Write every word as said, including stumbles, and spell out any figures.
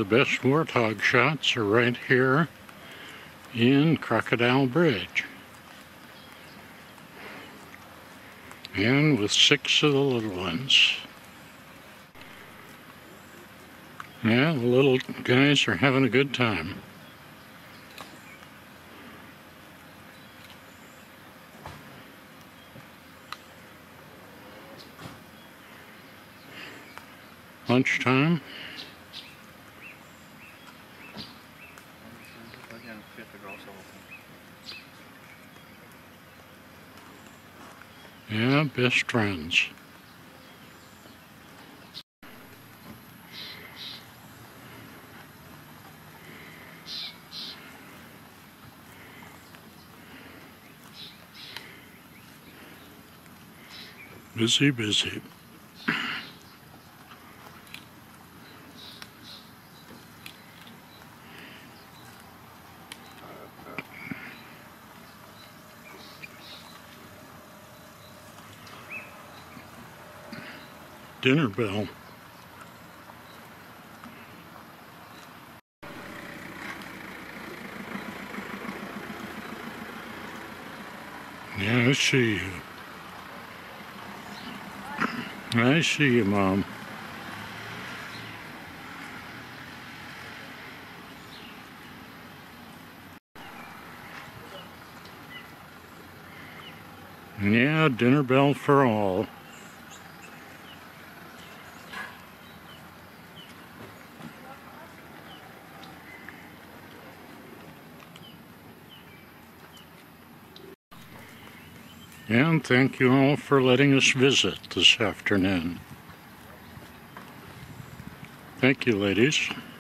best warthog shots are right here in Crocodile Bridge. And with six of the little ones. Yeah, the little guys are having a good time. Lunchtime. Yeah, best friends. Busy, busy. Dinner bell. Yeah, I see you. I see you, Mom. Yeah, dinner bell for all. And thank you all for letting us visit this afternoon. Thank you, ladies.